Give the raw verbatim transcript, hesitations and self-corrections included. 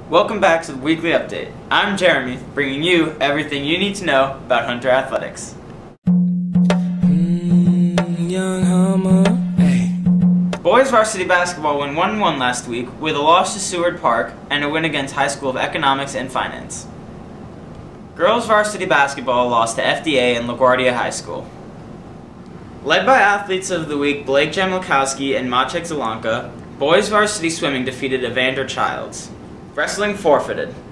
Welcome back to the Weekly Update. I'm Jeremy, bringing you everything you need to know about Hunter Athletics. Mm, young Hummer, hey. Boys varsity basketball won one one last week with a loss to Seward Park and a win against High School of Economics and Finance. Girls varsity basketball lost to F D A and LaGuardia High School. Led by athletes of the week Blake Jamilkowski and Maciek Zalanka, boys varsity swimming defeated Evander Childs. Wrestling forfeited.